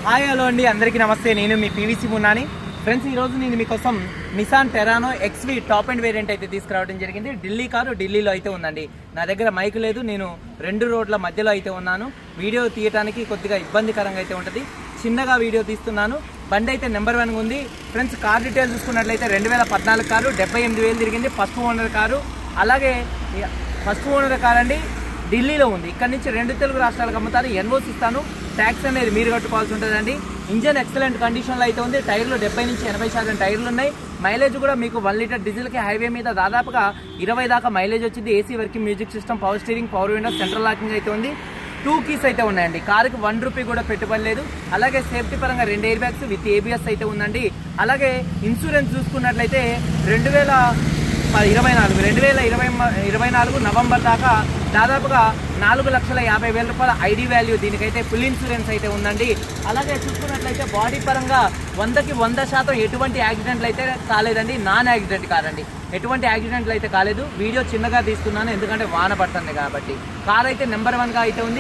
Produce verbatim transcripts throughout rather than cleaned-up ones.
Hi hello అండి, అందరికీ నమస్తే. నేను మీ పీవీసీ మున్నాని. ఫ్రెండ్స్, ఈరోజు నేను మీకోసం Nissan Terrano XV top end variant అయితే తీసుకురావడం జరిగింది. ఢిల్లీ కారు ఢిల్లీలో అయితే ఉందండి. నా దగ్గర మైక్ లేదు, నేను రెండు రోడ్ల మధ్యలో అయితే ఉన్నాను. వీడియో తీయడానికి కొద్దిగా ఇబ్బందికరంగా అయితే ఉంటుంది. చిన్నగా వీడియో తీస్తున్నాను. బండి అయితే నెంబర్ వన్ ఉంది. ఫ్రెండ్స్, కార్ డీటెయిల్స్ చూసుకున్నట్లయితే రెండు వేల పద్నాలుగు కారు, డెబ్బై ఎనిమిది వేలు తిరిగింది. First owner car. అలాగే ఫస్ట్ ఓనర్ కార్ అండి, ఢిల్లీలో ఉంది. ఇక్కడ నుంచి రెండు తెలుగు రాష్ట్రాలకు అమ్ముతాను. ఎన్ఓసి ఇస్తాను. ట్యాక్స్ అనేది మీరు కట్టుకోవాల్సి ఉంటుందండి. ఇంజన్ ఎక్సలెంట్ కండిషన్లో అయితే ఉంది. టైర్లు డెబ్బై నుంచి ఎనభై శాతం టైర్లు ఉన్నాయి. మైలేజ్ కూడా మీకు వన్ లీటర్ డీజిల్కి హైవే మీద దాదాపుగా ఇరవై దాకా మైలేజ్ వచ్చింది. AC working, music system, power steering, power window, central locking అయితే ఉంది. టూ కీస్ అయితే ఉన్నాయండి. కారుకి వన్ రూపీ కూడా పెట్టుబడి లేదు. అలాగే సేఫ్టీ పరంగా రెండు ఎయిర్ బ్యాగ్స్ విత్ ఏబిఎస్ అయితే ఉందండి. అలాగే ఇన్సూరెన్స్ చూసుకున్నట్లయితే రెండు వేల ఇరవై నాలుగు రెండు వేల ఇరవై ఇరవై నాలుగు నవంబర్ దాకా దాదాపుగా నాలుగు లక్షల యాభై వేల రూపాయల ఐడి వాల్యూ దీనికైతే ఫుల్ ఇన్సూరెన్స్ అయితే ఉందండి. అలాగే చూసుకున్నట్లయితే బాడీ పరంగా వందకి వంద శాతం ఎటువంటి యాక్సిడెంట్లు అయితే కాలేదండి. నాన్ యాక్సిడెంట్ కాదండి, ఎటువంటి యాక్సిడెంట్లు అయితే కాలేదు. వీడియో చిన్నగా తీస్తున్నాను ఎందుకంటే వాన పడుతుంది కాబట్టి. కార్ అయితే నెంబర్ వన్గా అయితే ఉంది.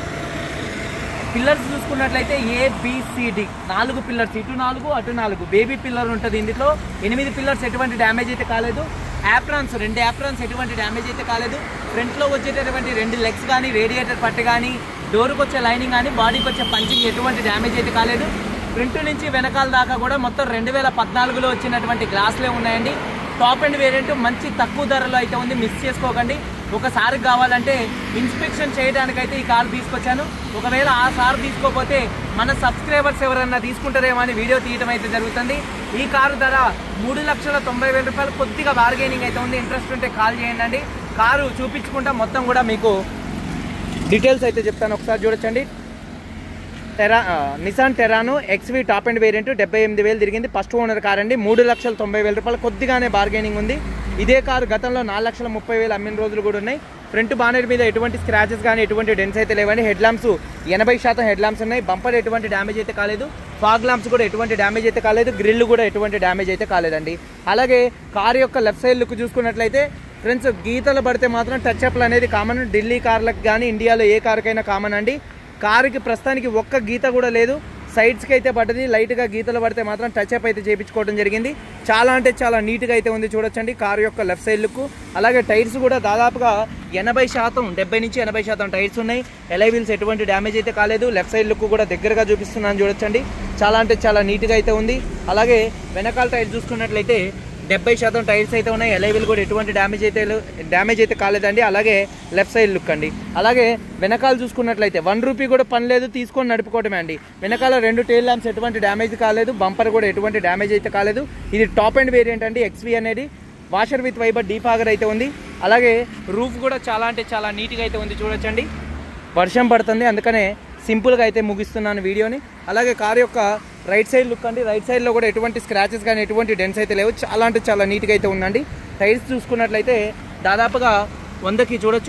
పిల్లర్స్ చూసుకున్నట్లయితే ఏబిసిడి నాలుగు పిల్లర్స్, ఇటు నాలుగు అటు నాలుగు బేబీ పిల్లర్ ఉంటుంది. ఇందులో ఎనిమిది పిల్లర్స్ ఎటువంటి డ్యామేజ్ అయితే కాలేదు. యాప్రాన్స్ రెండు యాప్రాన్స్ ఎటువంటి డ్యామేజ్ అయితే కాలేదు. ఫ్రంట్లో వచ్చేటటువంటి రెండు లెగ్స్ కానీ, రేడియేటర్ పట్టు కానీ, డోర్కి వచ్చే లైనింగ్ కానీ, బాడీకి వచ్చే పంచింగ్ ఎటువంటి డ్యామేజ్ అయితే కాలేదు. ఫ్రంట్ నుంచి వెనకాల దాకా కూడా మొత్తం రెండు వేల పద్నాలుగులో వచ్చినటువంటి గ్లాసులే ఉన్నాయండి. టాప్ అండ్ వేరియంట్ మంచి తక్కువ ధరలో అయితే ఉంది. మిస్ చేసుకోకండి. ఒకసారి కావాలంటే ఇన్స్పెక్షన్ చేయడానికైతే ఈ కారు తీసుకొచ్చాను. ఒకవేళ ఆ కారు తీసుకోకపోతే మన సబ్స్క్రైబర్స్ ఎవరైనా తీసుకుంటారేమో అని వీడియో తీయడం అయితే జరుగుతుంది. ఈ కారు ధర మూడు లక్షల తొంభై వేల రూపాయలు. కొద్దిగా బార్గెనింగ్ అయితే ఉంది. ఇంట్రెస్ట్ ఉంటే కాల్ చేయండి. కారు చూపించుకుంటా మొత్తం కూడా మీకు డీటెయిల్స్ అయితే చెప్తాను. ఒకసారి చూడొచ్చండి. Terra Nissan Terrano XV top end variant డెబ్బై ఎనిమిది వేలు తిరిగింది. ఫస్ట్ ఓనర్ కార్ అండి. మూడు లక్షల తొంభై వేల రూపాయలు. కొద్దిగానే బార్గెనింగ్ ఉంది. ఇదే కారు గతంలో నాలుగు లక్షల ముప్పై వేలు అమ్మిన రోజులు కూడా ఉన్నాయి. ఫ్రంట్ బానెట్ మీద ఎటువంటి స్క్రాచెస్ కానీ ఎటువంటి డెన్స్ అయితే లేవండి. హెడ్ ల్యాంప్స్ ఎనభై శాతం హెడ్ ల్యాంప్స్ ఉన్నాయి. బంపర్ ఎటువంటి డ్యామేజ్ అయితే కాలేదు. ఫాగ్ ల్యాంప్స్ కూడా ఎటువంటి డ్యామేజ్ అయితే కాలేదు. గ్రిల్ కూడా ఎటువంటి డ్యామేజ్ అయితే కాలేదండి. అలాగే కారు యొక్క లెఫ్ట్ సైడ్ లుక్ చూసుకున్నట్లయితే ఫ్రెండ్స్, గీతలు పడితే మాత్రం టచ్ అప్లు అనేది కామన్. ఢిల్లీ కార్లకు కానీ ఇండియాలో ఏ కారుకైనా కామన్ అండి. కారుకి ప్రస్తుతానికి ఒక్క గీత కూడా లేదు. సైడ్స్కి అయితే పడ్డది. లైట్గా గీతలు పడితే మాత్రం టచ్ అప్ అయితే చేయించుకోవడం జరిగింది. చాలా అంటే చాలా నీట్గా అయితే ఉంది. చూడొచ్చండి కారు యొక్క లెఫ్ట్ సైడ్ లుక్. అలాగే టైర్స్ కూడా దాదాపుగా ఎనభై శాతం డెబ్బై నుంచి ఎనభై శాతం టైర్స్ ఉన్నాయి. ఎలై వీల్స్ ఎటువంటి డ్యామేజ్ అయితే కాలేదు. లెఫ్ట్ సైడ్ లుక్ కూడా దగ్గరగా చూపిస్తున్నాను. చూడొచ్చండి చాలా అంటే చాలా నీట్గా అయితే ఉంది. అలాగే వెనకాల టైర్ చూసుకున్నట్లయితే డెబ్బై శాతం టైర్స్ అయితే ఉన్నాయి. ఎలైవిల్ కూడా ఎటువంటి డ్యామేజ్ అయితే డ్యామేజ్ అయితే కాలేదండి. అలాగే లెఫ్ట్ సైడ్ లుక్ అండి. అలాగే వెనకాల చూసుకున్నట్లయితే వన్ రూపీ కూడా పని లేదు, తీసుకొని నడుపుకోవటమే అండి. వెనకాల రెండు టైల్ ల్యాంప్స్ ఎటువంటి డ్యామేజ్ కాలేదు. బంపర్ కూడా ఎటువంటి డ్యామేజ్ అయితే కాలేదు. ఇది టాప్ అండ్ వేరియంట్ అండి. ఎక్స్వి అనేది వాషర్ విత్ వైబర్ డీఫాగర్ అయితే ఉంది. అలాగే రూఫ్ కూడా చాలా అంటే చాలా నీట్గా అయితే ఉంది. చూడొచ్చండి వర్షం పడుతుంది అందుకనే సింపుల్గా అయితే ముగిస్తున్నాను వీడియోని. అలాగే కారు యొక్క రైట్ సైడ్ లుక్ అండి. రైట్ సైడ్లో కూడా ఎటువంటి స్క్రాచెస్ కానీ ఎటువంటి డెన్స్ అయితే లేవు. చాలా అంటే చాలా నీట్గా అయితే ఉందండి. టైర్స్ చూసుకున్నట్లయితే దాదాపుగా వందకి చూడొచ్చు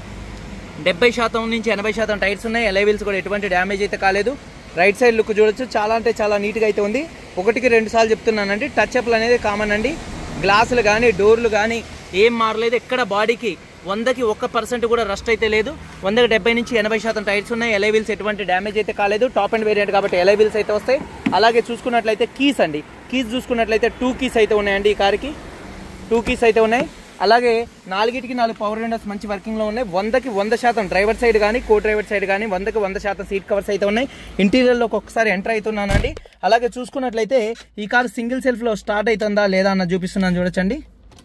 డెబ్బై శాతం నుంచి ఎనభై శాతం టైర్స్ ఉన్నాయి. ఎలై వీల్స్ కూడా ఎటువంటి డ్యామేజ్ అయితే కాలేదు. రైట్ సైడ్ లుక్ చూడొచ్చు చాలా అంటే చాలా నీట్గా అయితే ఉంది. ఒకటికి రెండు సార్లు చెప్తున్నానండి, టచ్ అప్లు అనేది కామన్ అండి. గ్లాసులు కానీ డోర్లు కానీ ఏం మారలేదు. ఎక్కడ బాడీకి వందకి ఒక్క పర్సెంట్ కూడా రస్ట్ అయితే లేదు. వందకి డెబ్బై నుంచి ఎనభై శాతం టైర్స్ ఉన్నాయి. ఎలై వీల్స్ ఎటువంటి డ్యామేజ్ అయితే కాలేదు. టాప్ అండ్ వేరియంట్ కాబట్టి ఎలై వీల్స్ అయితే వస్తాయి. అలాగే చూసుకున్నట్లయితే కీస్ అండి. కీస్ చూసుకున్నట్లయితే టూ కీస్ అయితే ఉన్నాయండి. ఈ కార్కి టూ కీస్ అయితే ఉన్నాయి. అలాగే నాలుగిటికి నాలుగు పవర్ విండోస్ మంచి వర్కింగ్లో ఉన్నాయి. వందకి వంద శాతం డ్రైవర్ సైడ్ కానీ కో డ్రైవర్ సైడ్ కానీ వందకి వంద శాతం సీట్ కవర్స్ అయితే ఉన్నాయి. ఇంటీరియర్లోకి ఒకసారి ఎంటర్ అవుతున్నానండి. అలాగే చూసుకున్నట్లయితే ఈ కారు సింగిల్ సెల్ఫ్లో స్టార్ట్ అవుతుందా లేదా అన్న చూపిస్తున్నాను. చూడొచ్చండి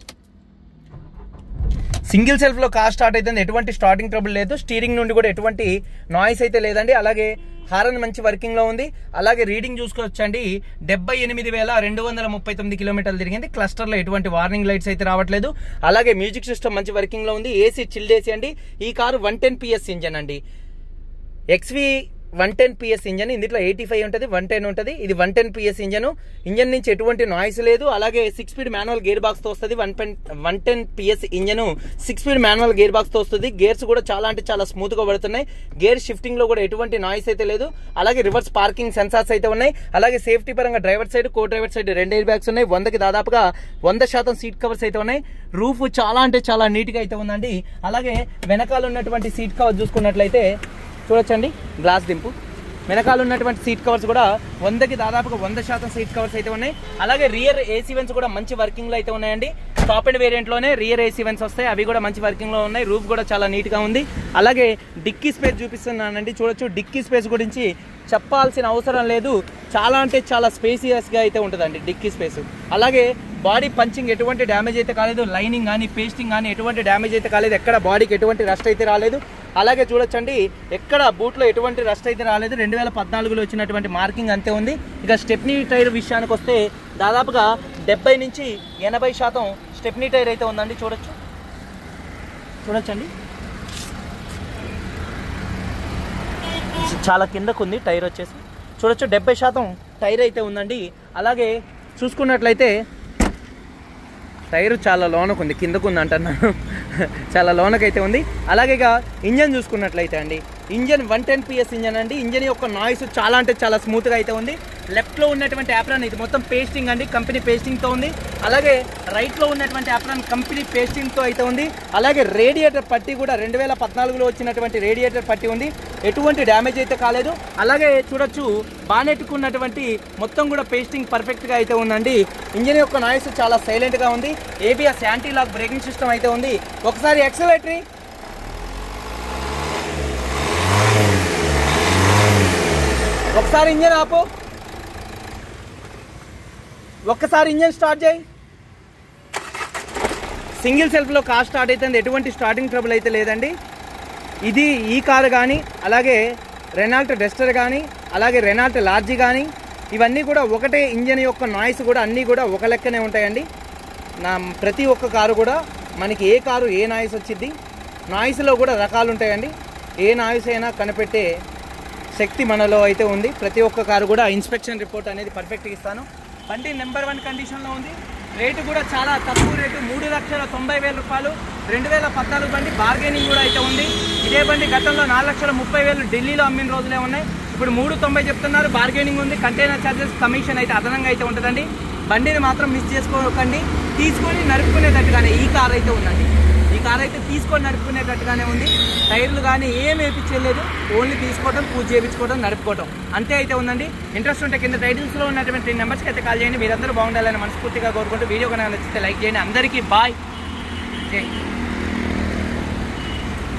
సింగిల్ సెల్ఫ్లో కార్ స్టార్ట్ అవుతుంది. ఎటువంటి స్టార్టింగ్ ట్రబుల్ లేదు. స్టీరింగ్ నుండి కూడా ఎటువంటి నాయిస్ అయితే లేదండి. అలాగే హారన్ మంచి వర్కింగ్లో ఉంది. అలాగే రీడింగ్ చూసుకోవచ్చండి డెబ్బై ఎనిమిది వేల రెండు వందల ముప్పై తొమ్మిది కిలోమీటర్లు తిరిగింది. క్లస్టర్లో ఎటువంటి వార్నింగ్ లైట్స్ అయితే రావట్లేదు. అలాగే మ్యూజిక్ సిస్టమ్ మంచి వర్కింగ్లో ఉంది. ఏసీ చిల్డ్ ఏసీ అండి. ఈ car one ten PS engine అండి. XV one ten PS engine. ఇందులో ఎయిటీ ఫైవ్ ఉంటుంది, వన్ టెన్ ఉంటుంది. ఇది one ten PS engine. Engine నుంచి ఎటువంటి నాయిస్ లేదు. అలాగే సిక్స్ స్పీడ్ మాన్యువల్ గేర్ బాక్స్తో వస్తుంది. One ten one ten PS engine six speed manual gear బాక్స్తో వస్తుంది. గేర్స్ కూడా చాలా అంటే చాలా స్మూత్గా పడుతున్నాయి. గేర్ షిఫ్టింగ్లో కూడా ఎటువంటి నాయిస్ అయితే లేదు. అలాగే రివర్స్ పార్కింగ్ సెన్సార్స్ అయితే ఉన్నాయి. అలాగే సేఫ్టీ పరంగా driver side co driver side రెండు ఎయిర్ బ్యాగ్స్ ఉన్నాయి. వందకి దాదాపుగా వంద శాతం సీట్ కవర్స్ అయితే ఉన్నాయి. రూఫ్ చాలా అంటే చాలా నీట్గా అయితే ఉందండి. అలాగే వెనకాల ఉన్నటువంటి సీట్ కవర్ చూసుకున్నట్లయితే చూడొచ్చండి గ్లాస్ దింపు వెనకాల ఉన్నటువంటి సీట్ కవర్స్ కూడా వందకి దాదాపుగా వంద శాతం సీట్ కవర్స్ అయితే ఉన్నాయి. అలాగే రియర్ ఏసీ వెంట్స్ కూడా మంచి వర్కింగ్లో అయితే ఉన్నాయండి. టాప్ అండ్ వేరియంట్లోనే రియర్ ఏసీ వెంట్స్ వస్తాయి, అవి కూడా మంచి వర్కింగ్లో ఉన్నాయి. రూఫ్ కూడా చాలా నీట్గా ఉంది. అలాగే డిక్కీ స్పేస్ చూపిస్తున్నానండి, చూడొచ్చు. డిక్కీ స్పేస్ గురించి చెప్పాల్సిన అవసరం లేదు, చాలా అంటే చాలా స్పేసియస్గా అయితే ఉంటుందండి డిక్కీ స్పేస్. అలాగే బాడీ పంచింగ్ ఎటువంటి డ్యామేజ్ అయితే కాలేదు, లైనింగ్ కానీ పేస్టింగ్ కానీ ఎటువంటి డ్యామేజ్ అయితే కాలేదు, ఎక్కడ బాడీకి ఎటువంటి రస్ట్ అయితే రాలేదు. అలాగే చూడొచ్చండి, ఎక్కడ బూట్లో ఎటువంటి రస్ట్ అయితే రాలేదు. రెండు వేల పద్నాలుగులో వచ్చినటువంటి మార్కింగ్ అంతే ఉంది. ఇక స్టెప్నీ టైర్ విషయానికి వస్తే దాదాపుగా డెబ్బై నుంచి ఎనభై శాతం స్టెప్నీ టైర్ అయితే ఉందండి. చూడొచ్చు చూడొచ్చండి చాలా కిందకు ఉంది టైర్ వచ్చేసి. చూడొచ్చు డెబ్బై శాతం టైర్ అయితే ఉందండి. అలాగే చూసుకున్నట్లయితే టైరు చాలా లోనకు ఉంది, కిందకు ఉంది అంటున్నాను, చాలా లోనకైతే ఉంది. అలాగే ఇక ఇంజన్ చూసుకున్నట్లయితే అండి, engine one ten PS engine అండి. ఇంజన్ యొక్క నాయిస్ చాలా అంటే చాలా స్మూత్గా అయితే ఉంది. లెఫ్ట్లో ఉన్నటువంటి యాప్రాన్ ఇది మొత్తం పేస్టింగ్ అండి, కంపెనీ పేస్టింగ్తో ఉంది. అలాగే రైట్లో ఉన్నటువంటి యాప్రాన్ కంపెనీ పేస్టింగ్తో అయితే ఉంది. అలాగే రేడియేటర్ పట్టి కూడా రెండు వేల పద్నాలుగులో వచ్చినటువంటి రేడియేటర్ పట్టి ఉంది, ఎటువంటి డ్యామేజ్ అయితే కాలేదు. అలాగే చూడొచ్చు బానెట్కు ఉన్నటువంటి మొత్తం కూడా పేస్టింగ్ పర్ఫెక్ట్గా అయితే ఉందండి. ఇంజన్ యొక్క నాయిస్ చాలా సైలెంట్గా ఉంది. ABS anti lock braking system అయితే ఉంది. ఒకసారి యాక్సిలరేటరీ ఒకసారి ఇంజన్ ఆపు, ఒక్కసారి ఇంజన్ స్టార్ట్ చేయి. సింగిల్ సెల్ఫ్లో కార్ స్టార్ట్ అవుతుంది, ఎటువంటి స్టార్టింగ్ ట్రబుల్ అయితే లేదండి. ఇది ఈ కారు కానీ, అలాగే రెనాల్ట్ డస్టర్ కానీ, అలాగే రెనాల్ట్ లార్జీ కానీ, ఇవన్నీ కూడా ఒకటే ఇంజన్ యొక్క నాయిస్ కూడా అన్నీ కూడా ఒక లెక్కనే ఉంటాయండి. నా ప్రతి ఒక్క కారు కూడా మనకి ఏ కారు ఏ నాయిస్ వచ్చింది, నాయిస్లో కూడా రకాలు ఉంటాయండి. ఏ నాయిస్ అయినా కనిపెట్టే శక్తి మనలో అయితే ఉంది. ప్రతి ఒక్క కారు కూడా ఇన్స్పెక్షన్ రిపోర్ట్ అనేది పర్ఫెక్ట్గా ఇస్తాను. బండి నెంబర్ వన్ కండిషన్లో ఉంది. రేటు కూడా చాలా తక్కువ రేటు, మూడు లక్షల తొంభై వేల రూపాయలు. రెండు వేల పద్నాలుగు బండి, బార్గెనింగ్ కూడా అయితే ఉంది. ఇదే బండి గతంలో నాలుగు లక్షల ముప్పై వేలు ఢిల్లీలో అమ్మిన రోజులే ఉన్నాయి. ఇప్పుడు మూడు తొంభై చెప్తున్నారు, బార్గెనింగ్ ఉంది. కంటైనర్ ఛార్జెస్ కమిషన్ అయితే అదనంగా అయితే ఉంటుందండి. బండిని మాత్రం మిస్ చేసుకోకండి, తీసుకొని నడుపుకునేటట్టుగానే ఈ కార్ అయితే ఉందండి. ఈ కార్ అయితే తీసుకొని నడుపుకునేటట్టుగానే ఉంది. టైర్లు కానీ ఏం వేయించలేదు, ఓన్లీ తీసుకోవడం, పూజ చేయించుకోవడం, నడుపుకోవడం అంతే అయితే ఉందండి. ఇంట్రెస్ట్ ఉంటే కింద టైటిల్స్లో ఉన్నటువంటి నెంబర్స్కి అయితే కాల్ చేయండి. మీరందరూ బాగుండాలని మనస్ఫూర్తిగా కోరుకుంటూ వీడియో కనుక నచ్చితే లైక్ చేయండి. అందరికీ బాయ్, జై.